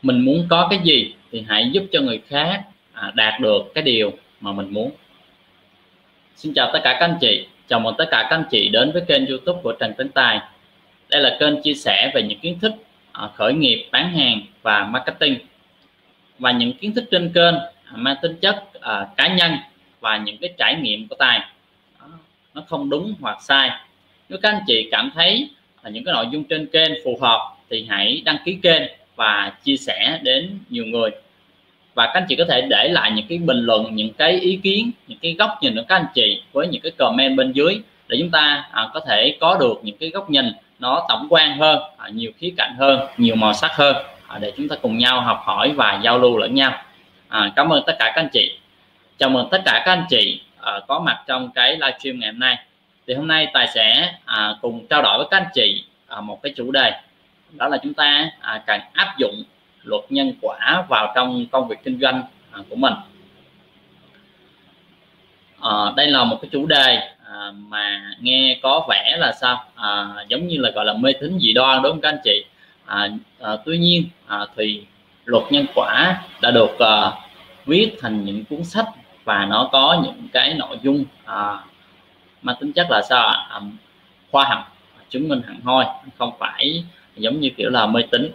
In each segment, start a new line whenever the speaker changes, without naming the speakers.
Mình muốn có cái gì thì hãy giúp cho người khác đạt được cái điều mà mình muốn. Xin chào tất cả các anh chị, chào mừng tất cả các anh chị đến với kênh YouTube của Trần Tấn Tài. Đây là kênh chia sẻ về những kiến thức khởi nghiệp, bán hàng và marketing, và những kiến thức trên kênh mang tính chất cá nhân và những cái trải nghiệm của Tài. Nó không đúng hoặc sai. Nếu các anh chị cảm thấy những cái nội dung trên kênh phù hợp thì hãy đăng ký kênh và chia sẻ đến nhiều người. Và các anh chị có thể để lại những cái bình luận, những cái ý kiến, những cái góc nhìn của các anh chị với những cái comment bên dưới, để chúng ta có thể có được những cái góc nhìn nó tổng quan hơn, nhiều khía cạnh hơn, nhiều màu sắc hơn, để chúng ta cùng nhau học hỏi và giao lưu lẫn nhau. Cảm ơn tất cả các anh chị. Chào mừng tất cả các anh chị có mặt trong cái livestream ngày hôm nay. Thì hôm nay Tài sẽ cùng trao đổi với các anh chị một cái chủ đề, đó là chúng ta cần áp dụng luật nhân quả vào trong công việc kinh doanh của mình. Đây là một cái chủ đề mà nghe có vẻ là sao, giống như là gọi là mê tín dị đoan, đúng không các anh chị? Tuy nhiên thì luật nhân quả đã được viết thành những cuốn sách, và nó có những cái nội dung mang tính chất là sao, khoa học, chứng minh hẳn hoi, không phải giống như kiểu là mê tín.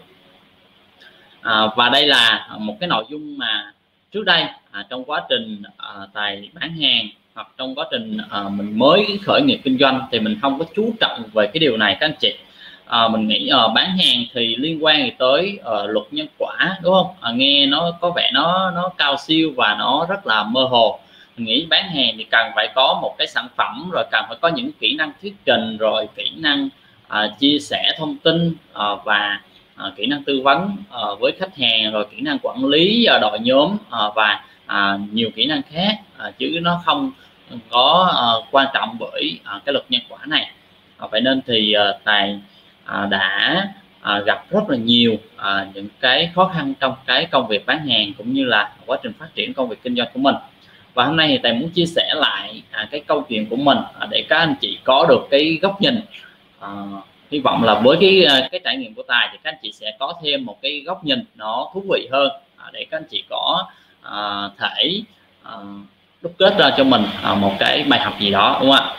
Và đây là một cái nội dung mà trước đây trong quá trình Tài bán hàng, hoặc trong quá trình mình mới khởi nghiệp kinh doanh, thì mình không có chú trọng về cái điều này các anh chị. Mình nghĩ bán hàng thì liên quan tới luật nhân quả, đúng không? Nghe nó có vẻ nó cao siêu và nó rất là mơ hồ. Mình nghĩ bán hàng thì cần phải có một cái sản phẩm, rồi cần phải có những kỹ năng thuyết trình, rồi kỹ năng chia sẻ thông tin, và kỹ năng tư vấn với khách hàng, rồi kỹ năng quản lý đội nhóm, và nhiều kỹ năng khác, chứ nó không có quan trọng bởi cái luật nhân quả này. Vậy nên thì Tài đã gặp rất là nhiều những cái khó khăn trong cái công việc bán hàng, cũng như là quá trình phát triển công việc kinh doanh của mình. Và hôm nay thì Tài muốn chia sẻ lại cái câu chuyện của mình, để các anh chị có được cái góc nhìn. Hy vọng là với cái trải nghiệm của Tài thì các anh chị sẽ có thêm một cái góc nhìn nó thú vị hơn, để các anh chị có thể đúc kết ra cho mình một cái bài học gì đó, đúng không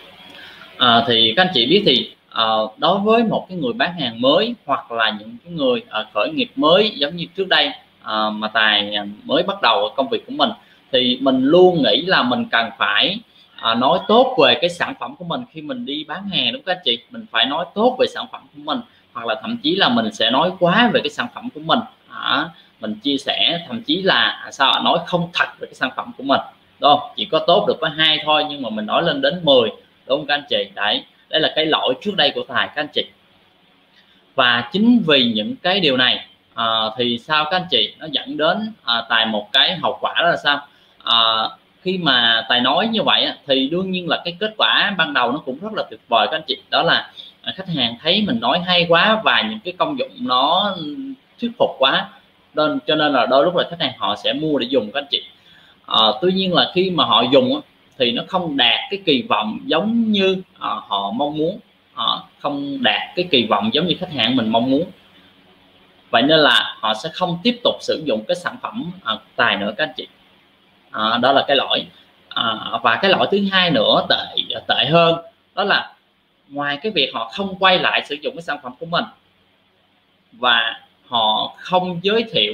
ạ? Thì các anh chị biết thì đối với một cái người bán hàng mới, hoặc là những cái người khởi nghiệp mới giống như trước đây mà Tài mới bắt đầu công việc của mình, thì mình luôn nghĩ là mình cần phải nói tốt về cái sản phẩm của mình khi mình đi bán hàng, đúng không các anh chị? Mình phải nói tốt về sản phẩm của mình, hoặc là thậm chí là mình sẽ nói quá về cái sản phẩm của mình. Mình chia sẻ thậm chí là nói không thật về cái sản phẩm của mình, đúng không? Chỉ có tốt được có 2 thôi, nhưng mà mình nói lên đến 10, đúng không các anh chị? Đấy, đây là cái lỗi trước đây của Tài các anh chị. Và chính vì những cái điều này thì sao các anh chị, nó dẫn đến Tài một cái hậu quả đó là sao? Khi mà Tài nói như vậy thì đương nhiên là cái kết quả ban đầu nó cũng rất là tuyệt vời các anh chị, đó là khách hàng thấy mình nói hay quá và những cái công dụng nó thuyết phục quá, cho nên là đôi lúc là khách hàng họ sẽ mua để dùng các anh chị. Tuy nhiên là khi mà họ dùng thì nó không đạt cái kỳ vọng giống như họ mong muốn, không đạt cái kỳ vọng giống như khách hàng mình mong muốn. Vậy nên là họ sẽ không tiếp tục sử dụng cái sản phẩm Tài nữa các anh chị. Đó là cái lỗi. Và cái lỗi thứ hai nữa tệ hơn, đó là ngoài cái việc họ không quay lại sử dụng cái sản phẩm của mình, và họ không giới thiệu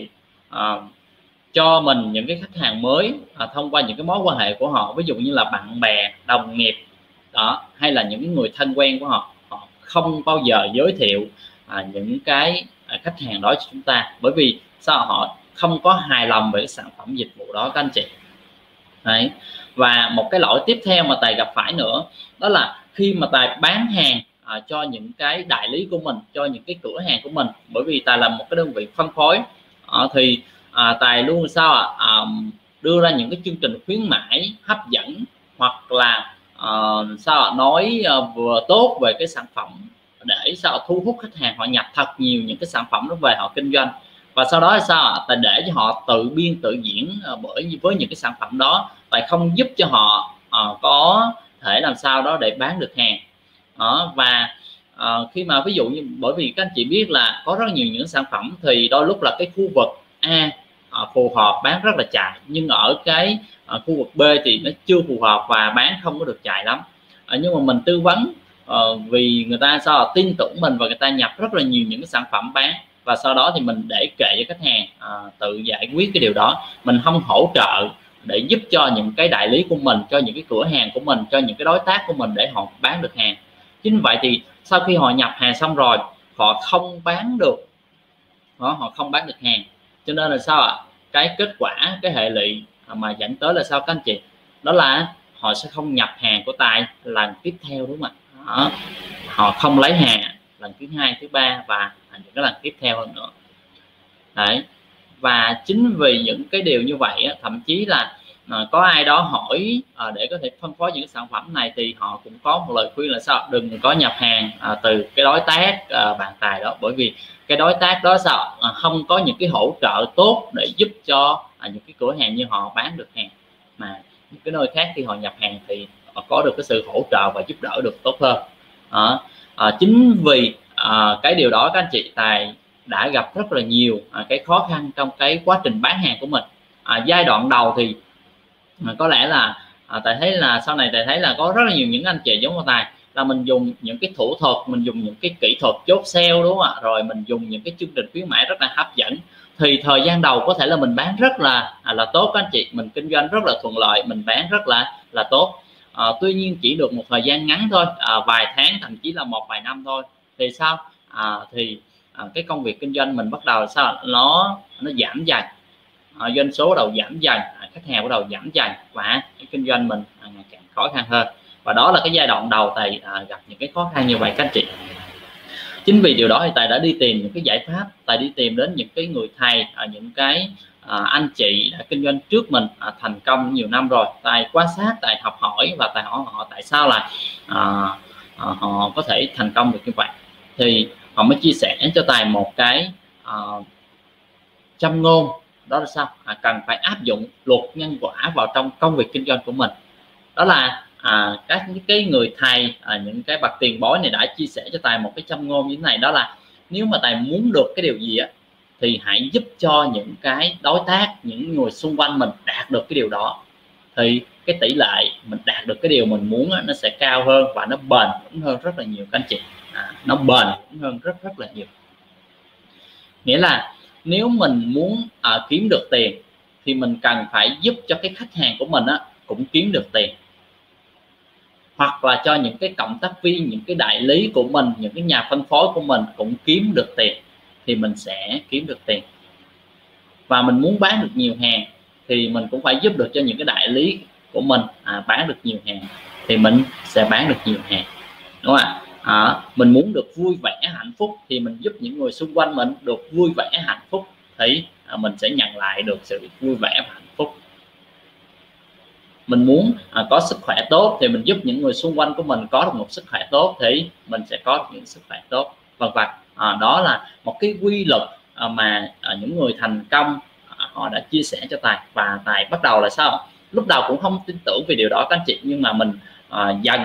cho mình những cái khách hàng mới thông qua những cái mối quan hệ của họ, ví dụ như là bạn bè, đồng nghiệp đó, hay là những người thân quen của họ, họ không bao giờ giới thiệu những cái khách hàng đó cho chúng ta, bởi vì sao? Họ không có hài lòng về cái sản phẩm dịch vụ đó các anh chị. Đấy. Và một cái lỗi tiếp theo mà Tài gặp phải nữa, đó là khi mà Tài bán hàng cho những cái đại lý của mình, cho những cái cửa hàng của mình, bởi vì Tài là một cái đơn vị phân phối, thì Tài luôn đưa ra những cái chương trình khuyến mãi hấp dẫn, hoặc là nói vừa tốt về cái sản phẩm, để thu hút khách hàng họ nhập thật nhiều những cái sản phẩm đó về họ kinh doanh. Và sau đó là Tài để cho họ tự biên tự diễn với những cái sản phẩm đó, Tài không giúp cho họ có thể làm sao đó để bán được hàng. Và khi mà ví dụ như bởi vì các anh chị biết là có rất nhiều những sản phẩm thì đôi lúc là cái khu vực A phù hợp bán rất là chạy, nhưng ở cái khu vực B thì nó chưa phù hợp và bán không có được chạy lắm. Nhưng mà mình tư vấn vì người ta sao tin tưởng mình và người ta nhập rất là nhiều những cái sản phẩm bán, và sau đó thì mình để kệ cho khách hàng tự giải quyết cái điều đó. Mình không hỗ trợ để giúp cho những cái đại lý của mình, cho những cái cửa hàng của mình, cho những cái đối tác của mình để họ bán được hàng. Chính vậy thì sau khi họ nhập hàng xong rồi họ không bán được, họ không bán được hàng, cho nên là sao ạ? Cái kết quả, cái hệ lụy mà dẫn tới là sao các anh chị? Đó là họ sẽ không nhập hàng của Tài lần tiếp theo, đúng không ạ? Họ không lấy hàng lần thứ hai, thứ ba và những cái lần tiếp theo hơn nữa. Đấy. Và chính vì những cái điều như vậy thậm chí là có ai đó hỏi để có thể phân phối những sản phẩm này thì họ cũng có một lời khuyên là sao? Đừng có nhập hàng từ cái đối tác bạn Tài đó, bởi vì cái đối tác đó sao không có những cái hỗ trợ tốt để giúp cho những cái cửa hàng như họ bán được hàng, mà những cái nơi khác khi họ nhập hàng thì họ có được cái sự hỗ trợ và giúp đỡ được tốt hơn. Chính vì cái điều đó các anh chị, Tài đã gặp rất là nhiều cái khó khăn trong cái quá trình bán hàng của mình. Giai đoạn đầu thì có lẽ là Tài thấy là sau này Tài thấy là có rất là nhiều những anh chị giống như Tài là mình dùng những cái thủ thuật, mình dùng những cái kỹ thuật chốt sale, đúng không ạ? Rồi mình dùng những cái chương trình khuyến mãi rất là hấp dẫn, thì thời gian đầu có thể là mình bán rất là tốt các anh chị, mình kinh doanh rất là thuận lợi, mình bán rất là tốt. Tuy nhiên chỉ được một thời gian ngắn thôi, vài tháng thậm chí là một vài năm thôi, thì sao? Cái công việc kinh doanh mình bắt đầu sao nó giảm dần, doanh số đầu giảm dần, khách hàng bắt đầu giảm dần và cái kinh doanh mình ngày càng khó khăn hơn. Và đó là cái giai đoạn đầu Tài gặp những cái khó khăn như vậy các anh chị. Chính vì điều đó thì Tài đã đi tìm những cái giải pháp, Tài đi tìm đến những cái người thầy, những cái anh chị đã kinh doanh trước mình thành công nhiều năm rồi. Tài quan sát, Tài học hỏi và Tài hỏi họ tại sao là họ có thể thành công được như vậy, thì họ mới chia sẻ cho Tài một cái châm ngôn, đó là sao? Cần phải áp dụng luật nhân quả vào trong công việc kinh doanh của mình. Đó là các cái người thầy, những cái bậc tiền bối này đã chia sẻ cho Tài một cái châm ngôn như thế này, đó là nếu mà Tài muốn được cái điều gì thì hãy giúp cho những cái đối tác, những người xung quanh mình đạt được cái điều đó, thì cái tỷ lệ mình đạt được cái điều mình muốn nó sẽ cao hơn và nó bền vững hơn rất là nhiều các anh chị. Nó bền vững hơn rất là nhiều. Nghĩa là nếu mình muốn kiếm được tiền thì mình cần phải giúp cho cái khách hàng của mình cũng kiếm được tiền, hoặc là cho những cái cộng tác viên, những cái đại lý của mình, những cái nhà phân phối của mình cũng kiếm được tiền, thì mình sẽ kiếm được tiền. Và mình muốn bán được nhiều hàng thì mình cũng phải giúp được cho những cái đại lý của mình bán được nhiều hàng, thì mình sẽ bán được nhiều hàng, đúng không ạ? Mình muốn được vui vẻ hạnh phúc thì mình giúp những người xung quanh mình được vui vẻ hạnh phúc, thì mình sẽ nhận lại được sự vui vẻ và hạnh phúc. Mình muốn có sức khỏe tốt thì mình giúp những người xung quanh của mình có được một sức khỏe tốt, thì mình sẽ có được những sức khỏe tốt, vân vân. Đó là một cái quy luật mà những người thành công họ đã chia sẻ cho Tài, và Tài bắt đầu là sao? Lúc đầu cũng không tin tưởng về điều đó các anh chị, nhưng mà mình dần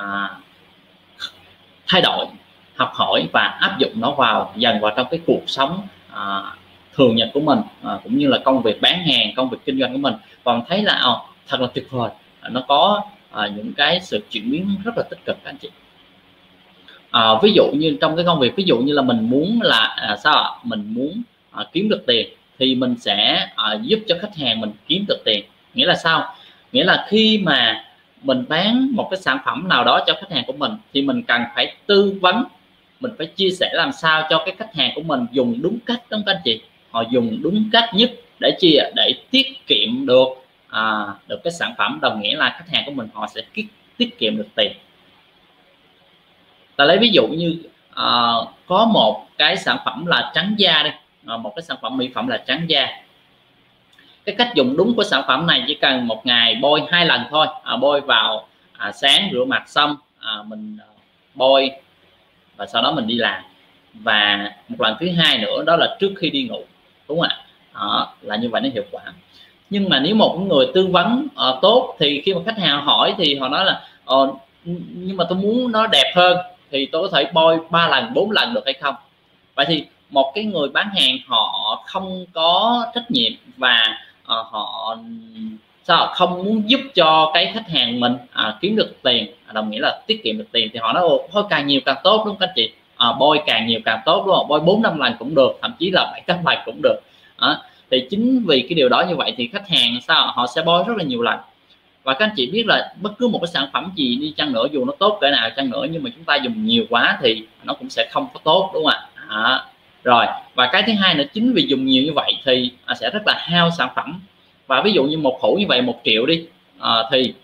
thay đổi, học hỏi và áp dụng nó dần vào trong cái cuộc sống thường nhật của mình, cũng như là công việc bán hàng, công việc kinh doanh của mình, và mình thấy là thật là tuyệt vời, nó có những cái sự chuyển biến rất là tích cực các anh chị. Ví dụ như trong cái công việc, ví dụ như là mình muốn là sao ạ? Mình muốn kiếm được tiền thì mình sẽ giúp cho khách hàng mình kiếm được tiền. Nghĩa là sao? Nghĩa là khi mà mình bán một cái sản phẩm nào đó cho khách hàng của mình thì mình cần phải tư vấn, mình phải chia sẻ làm sao cho cái khách hàng của mình dùng đúng cách, đúng các anh chị, họ dùng đúng cách nhất để chi ạ? Để tiết kiệm được cái sản phẩm, đồng nghĩa là khách hàng của mình họ sẽ tiết kiệm được tiền. Ta lấy ví dụ như có một cái sản phẩm là trắng da đây, một cái sản phẩm mỹ phẩm là trắng da. Cái cách dùng đúng của sản phẩm này chỉ cần một ngày bôi 2 lần thôi, bôi vào sáng rửa mặt xong mình bôi và sau đó mình đi làm, và một lần thứ hai nữa đó là trước khi đi ngủ, đúng không ạ? Là như vậy nó hiệu quả. Nhưng mà nếu một người tư vấn tốt thì khi mà khách hàng hỏi thì họ nói là nhưng mà tôi muốn nó đẹp hơn, thì tôi có thể bôi 3 lần 4 lần được hay không? Vậy thì một cái người bán hàng họ không có trách nhiệm và họ không muốn giúp cho cái khách hàng mình kiếm được tiền, đồng nghĩa là tiết kiệm được tiền, thì họ nói thôi càng nhiều càng tốt, đúng không các anh chị? Bôi càng nhiều càng tốt, đúng không? Bôi 4-5 lần cũng được, thậm chí là 7-8 lần cũng được. Thì chính vì cái điều đó như vậy thì khách hàng họ sẽ bôi rất là nhiều lần. Và các anh chị biết là bất cứ một cái sản phẩm gì đi chăng nữa, dù nó tốt cỡ nào chăng nữa, nhưng mà chúng ta dùng nhiều quá thì nó cũng sẽ không có tốt, đúng không ạ? Rồi, và cái thứ hai nữa, chính vì dùng nhiều như vậy thì sẽ rất là hao sản phẩm. Và ví dụ như một hũ như vậy 1 triệu đi, thì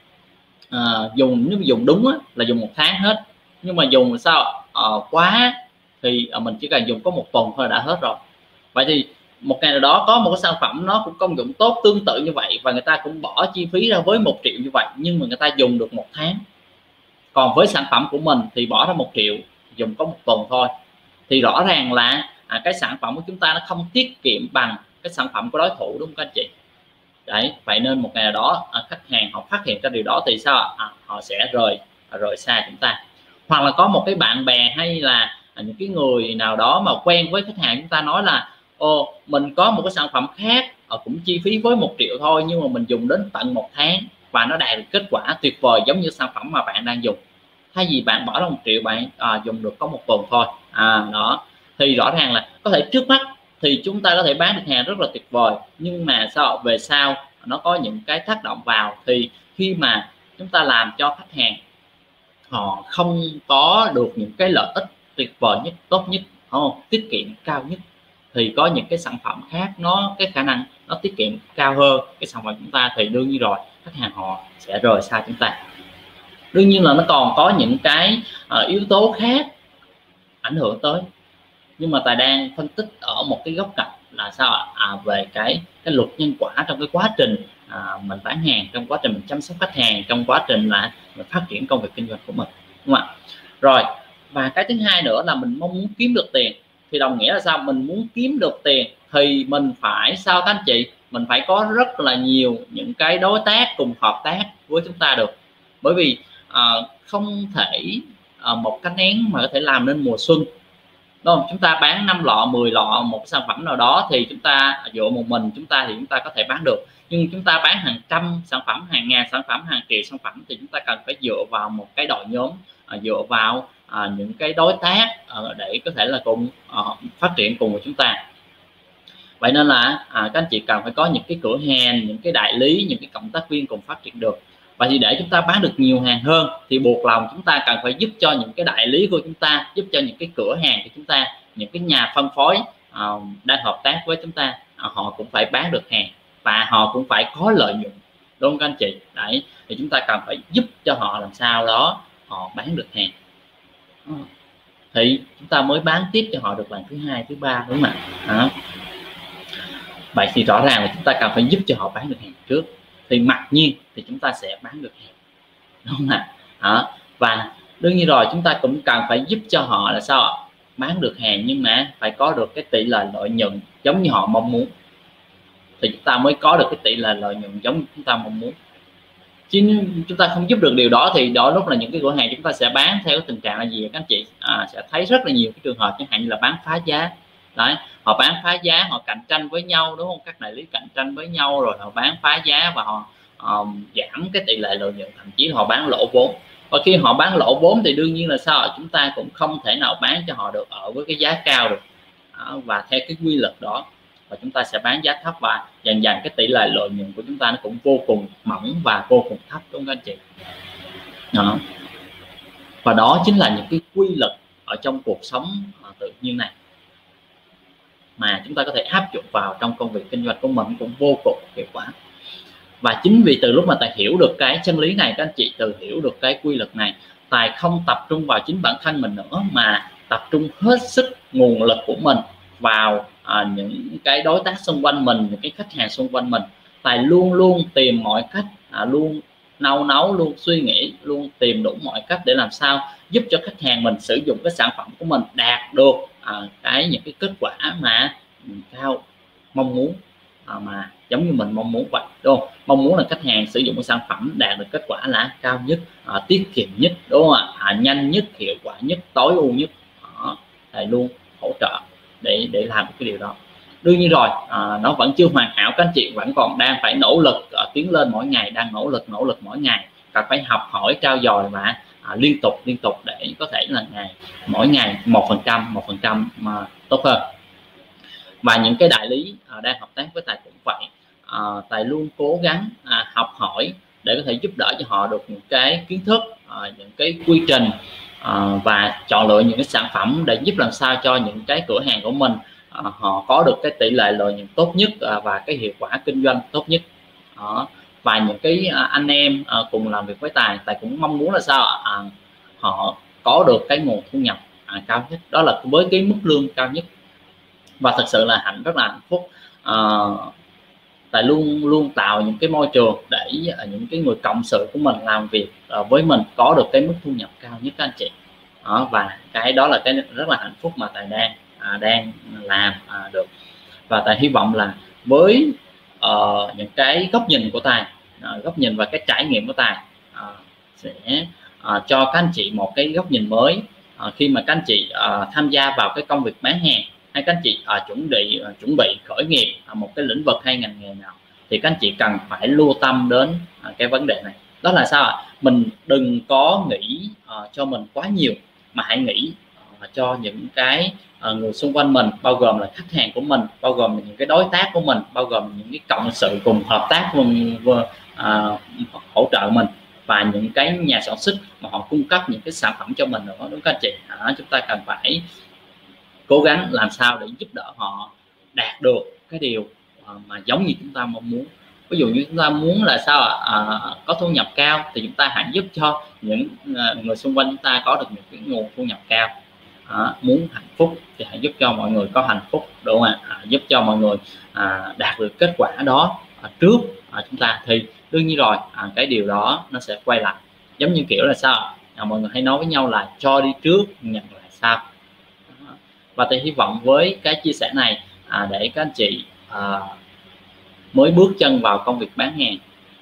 nếu dùng đúng là dùng 1 tháng hết, nhưng mà dùng quá thì mình chỉ cần dùng có 1 tuần thôi đã hết rồi. Vậy thì một ngày nào đó có một cái sản phẩm nó cũng công dụng tốt tương tự như vậy, và người ta cũng bỏ chi phí ra với 1 triệu như vậy, nhưng mà người ta dùng được 1 tháng. Còn với sản phẩm của mình thì bỏ ra 1 triệu dùng có 1 tuần thôi, thì rõ ràng là cái sản phẩm của chúng ta nó không tiết kiệm bằng cái sản phẩm của đối thủ, đúng không các anh chị? Đấy, vậy nên một ngày nào đó khách hàng họ phát hiện ra điều đó thì họ sẽ rời xa chúng ta. Hoặc là có một cái bạn bè hay là những cái người nào đó mà quen với khách hàng chúng ta nói là mình có một cái sản phẩm khác cũng chi phí với 1 triệu thôi, nhưng mà mình dùng đến tận 1 tháng và nó đạt được kết quả tuyệt vời giống như sản phẩm mà bạn đang dùng. Thay vì bạn bỏ ra 1 triệu, bạn dùng được có 1 tuần thôi. Đó thì rõ ràng là có thể trước mắt thì chúng ta có thể bán được hàng rất là tuyệt vời, nhưng mà về sau nó có những cái tác động vào, thì khi mà chúng ta làm cho khách hàng họ không có được những cái lợi ích tuyệt vời nhất, tốt nhất, tiết kiệm cao nhất, thì có những cái sản phẩm khác cái khả năng nó tiết kiệm cao hơn cái sản phẩm chúng ta, thì đương nhiên rồi khách hàng họ sẽ rời xa chúng ta. Đương nhiên là nó còn có những cái yếu tố khác ảnh hưởng tới, nhưng mà Tài đang phân tích ở một cái góc cạnh là về cái luật nhân quả trong cái quá trình mình bán hàng, trong quá trình mình chăm sóc khách hàng, trong quá trình là mình phát triển công việc kinh doanh của mình, đúng không ạ? Rồi, và cái thứ hai nữa là mình mong muốn kiếm được tiền, thì đồng nghĩa là mình muốn kiếm được tiền thì mình phải các anh chị, mình phải có rất là nhiều những cái đối tác cùng hợp tác với chúng ta được. Bởi vì không thể một cái nén mà có thể làm nên mùa xuân, đúng không? Chúng ta bán 5 lọ 10 lọ một sản phẩm nào đó thì chúng ta dựa một mình chúng ta thì chúng ta có thể bán được, nhưng chúng ta bán hàng trăm sản phẩm, hàng ngàn sản phẩm, hàng triệu sản phẩm thì chúng ta cần phải dựa vào một cái đội nhóm, dựa vào những cái đối tác để có thể là cùng phát triển cùng với chúng ta. Vậy nên là các anh chị cần phải có những cái cửa hàng, những cái đại lý, những cái cộng tác viên cùng phát triển được. Và thì để chúng ta bán được nhiều hàng hơn thì buộc lòng chúng ta cần phải giúp cho những cái đại lý của chúng ta, giúp cho những cái cửa hàng của chúng ta, những cái nhà phân phối đang hợp tác với chúng ta, họ cũng phải bán được hàng và họ cũng phải có lợi nhuận, đúng không các anh chị? Đấy, thì chúng ta cần phải giúp cho họ làm sao đó họ bán được hàng, thì chúng ta mới bán tiếp cho họ được lần thứ hai, thứ ba, đúng không ạ? Vậy thì rõ ràng là chúng ta cần phải giúp cho họ bán được hàng trước, thì mặc nhiên thì chúng ta sẽ bán được hàng, đúng không ạ? Và đương nhiên rồi chúng ta cũng cần phải giúp cho họ là bán được hàng, nhưng mà phải có được cái tỷ lệ lợi nhuận giống như họ mong muốn, thì chúng ta mới có được cái tỷ lệ lợi nhuận giống như chúng ta mong muốn. Chứ chúng ta không giúp được điều đó thì đó lúc là những cái cửa hàng chúng ta sẽ bán theo cái tình trạng là gì các anh chị? Sẽ thấy rất là nhiều cái trường hợp chẳng hạn như là bán phá giá. Đấy, họ bán phá giá, họ cạnh tranh với nhau, đúng không? Các đại lý cạnh tranh với nhau rồi họ bán phá giá và họ giảm cái tỷ lệ lợi nhuận, thậm chí họ bán lỗ vốn. Và khi họ bán lỗ vốn thì đương nhiên là chúng ta cũng không thể nào bán cho họ được ở với cái giá cao được, và theo cái quy luật đó, và chúng ta sẽ bán giá thấp, và dần dần cái tỷ lệ lợi nhuận của chúng ta nó cũng vô cùng mỏng và vô cùng thấp, đúng không các anh chị? Đó. Và đó chính là những cái quy luật ở trong cuộc sống tự nhiên này mà chúng ta có thể áp dụng vào trong công việc kinh doanh của mình cũng vô cùng hiệu quả. Và chính vì từ lúc mà Tài hiểu được cái chân lý này, các anh chị, từ hiểu được cái quy luật này, Tài không tập trung vào chính bản thân mình nữa, mà tập trung hết sức nguồn lực của mình vào những cái đối tác xung quanh mình, những cái khách hàng xung quanh mình. Tài luôn luôn tìm mọi cách, luôn nau nấu, luôn suy nghĩ, luôn tìm đủ mọi cách để làm sao giúp cho khách hàng mình sử dụng cái sản phẩm của mình đạt được những cái kết quả mà cao mong muốn. mà giống như mình mong muốn vậy, đúng không? Mong muốn là khách hàng sử dụng cái sản phẩm đạt được kết quả là cao nhất, tiết kiệm nhất, đúng không ạ? Nhanh nhất, hiệu quả nhất, tối ưu nhất. Thầy luôn hỗ trợ để làm cái điều đó. Đương nhiên rồi, nó vẫn chưa hoàn hảo, các anh chị vẫn còn đang phải nỗ lực tiến lên mỗi ngày, đang nỗ lực mỗi ngày, cần phải học hỏi, trau dồi và liên tục để có thể là mỗi ngày 1% mà tốt hơn. Và những cái đại lý đang hợp tác với Tài cũng vậy, Tài luôn cố gắng học hỏi để có thể giúp đỡ cho họ được những cái kiến thức, những cái quy trình, và chọn lựa những cái sản phẩm để giúp làm sao cho những cái cửa hàng của mình họ có được cái tỷ lệ lợi nhuận tốt nhất, và cái hiệu quả kinh doanh tốt nhất. Và những cái anh em cùng làm việc với Tài cũng mong muốn là sao họ có được cái nguồn thu nhập cao nhất, đó là với cái mức lương cao nhất. Và thật sự là rất là hạnh phúc. Tài luôn tạo những cái môi trường để những cái người cộng sự của mình làm việc với mình có được cái mức thu nhập cao nhất các anh chị. Và cái đó là cái rất là hạnh phúc mà Tài đang làm được. Và Tài hy vọng là với những cái góc nhìn của Tài, góc nhìn và cái trải nghiệm của Tài sẽ cho các anh chị một cái góc nhìn mới khi mà các anh chị tham gia vào cái công việc bán hàng, hay các anh chị chuẩn bị khởi nghiệp một cái lĩnh vực hay ngành nghề nào, thì các anh chị cần phải lưu tâm đến cái vấn đề này. Đó là sao mình đừng có nghĩ cho mình quá nhiều, mà hãy nghĩ cho những cái người xung quanh mình, bao gồm là khách hàng của mình, bao gồm là những cái đối tác của mình, bao gồm những cái cộng sự cùng hợp tác hỗ trợ mình, và những cái nhà sản xuất mà họ cung cấp những cái sản phẩm cho mình nữa, đúng các anh chị. Chúng ta cần phải cố gắng làm sao để giúp đỡ họ đạt được cái điều mà giống như chúng ta mong muốn. Ví dụ như chúng ta muốn là sao có thu nhập cao, thì chúng ta hãy giúp cho những người xung quanh chúng ta có được những cái nguồn thu nhập cao. Muốn hạnh phúc thì hãy giúp cho mọi người có hạnh phúc, đúng không ạ? Giúp cho mọi người đạt được kết quả đó trước chúng ta, thì đương nhiên rồi cái điều đó nó sẽ quay lại, giống như kiểu là sao mọi người hay nói với nhau là cho đi trước nhận lại sau. Và tôi hy vọng với cái chia sẻ này để các anh chị mới bước chân vào công việc bán hàng,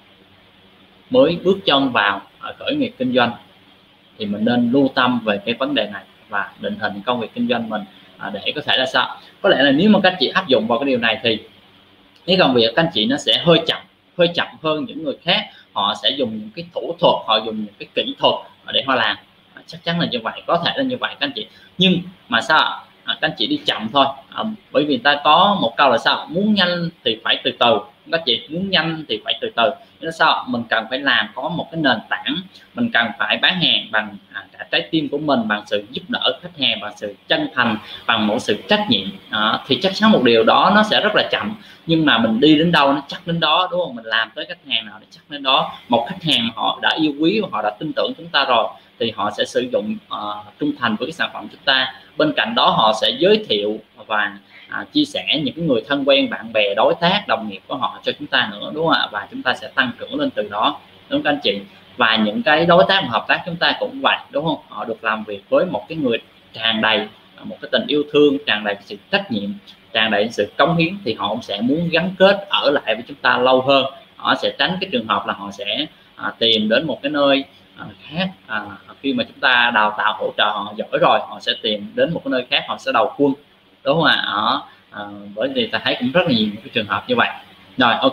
mới bước chân vào khởi nghiệp kinh doanh, thì mình nên lưu tâm về cái vấn đề này và định hình công việc kinh doanh mình để có thể là sao, có lẽ là nếu mà các anh chị áp dụng vào cái điều này thì cái công việc các anh chị nó sẽ hơi chậm hơn những người khác. Họ sẽ dùng những cái thủ thuật, họ dùng những cái kỹ thuật để họ làm, chắc chắn là như vậy, có thể là như vậy các anh chị. Nhưng mà sao các anh chị đi chậm thôi, bởi vì ta có một câu là sao, muốn nhanh thì phải từ từ. Các chị muốn nhanh thì phải từ từ, nó sao mình cần phải làm có một cái nền tảng, mình cần phải bán hàng bằng cả trái tim của mình, bằng sự giúp đỡ khách hàng, bằng sự chân thành, bằng một sự trách nhiệm, thì chắc chắn một điều đó nó sẽ rất là chậm, nhưng mà mình đi đến đâu nó chắc đến đó, đúng không? Mình làm tới khách hàng nào nó chắc đến đó. Một khách hàng mà họ đã yêu quý và họ đã tin tưởng chúng ta rồi thì họ sẽ sử dụng trung thành với cái sản phẩm chúng ta. Bên cạnh đó họ sẽ giới thiệu và chia sẻ những cái người thân quen, bạn bè, đối tác, đồng nghiệp của họ cho chúng ta nữa, đúng không ạ? Và chúng ta sẽ tăng trưởng lên từ đó, đúng không các anh chị? Và những cái đối tác mà hợp tác chúng ta cũng vậy, đúng không? Họ được làm việc với một cái người tràn đầy một cái tình yêu thương, tràn đầy sự trách nhiệm, tràn đầy sự cống hiến, thì họ cũng sẽ muốn gắn kết ở lại với chúng ta lâu hơn. Họ sẽ tránh cái trường hợp là họ sẽ tìm đến một cái nơi khác. Khi mà chúng ta đào tạo hỗ trợ họ giỏi rồi, họ sẽ tìm đến một cái nơi khác, họ sẽ đầu quân, đúng không ạ? Bởi vì ta thấy cũng rất là nhiều cái trường hợp như vậy. Rồi, ok.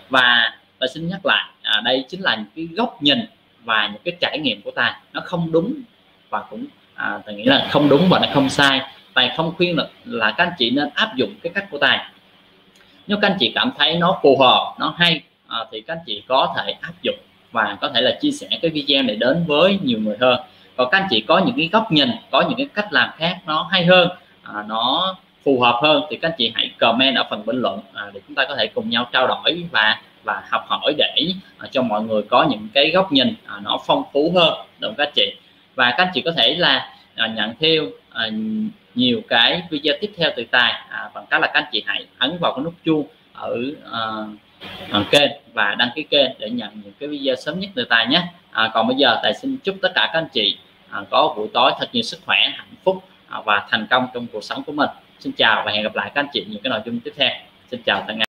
Và tôi xin nhắc lại, đây chính là những cái góc nhìn và những cái trải nghiệm của Tài. Nó không đúng và cũng Tài nghĩ là không đúng và nó không sai. Tài không khuyên là các anh chị nên áp dụng cái cách của Tài. Nếu các anh chị cảm thấy nó phù hợp, nó hay, thì các anh chị có thể áp dụng và có thể là chia sẻ cái video này đến với nhiều người hơn. Còn các anh chị có những cái góc nhìn, có những cái cách làm khác nó hay hơn, nó phù hợp hơn, thì các anh chị hãy comment ở phần bình luận để chúng ta có thể cùng nhau trao đổi và học hỏi để cho mọi người có những cái góc nhìn nó phong phú hơn, đúng các anh chị. Và các anh chị có thể là nhận theo nhiều cái video tiếp theo từ Tài bằng cách là các anh chị hãy ấn vào cái nút chuông ở kênh và đăng ký kênh để nhận những cái video sớm nhất từ Tài nhé. Còn bây giờ Tài xin chúc tất cả các anh chị có buổi tối thật nhiều sức khỏe, hạnh phúc và thành công trong cuộc sống của mình. Xin chào và hẹn gặp lại các anh chị những cái nội dung tiếp theo. Xin chào tất cả.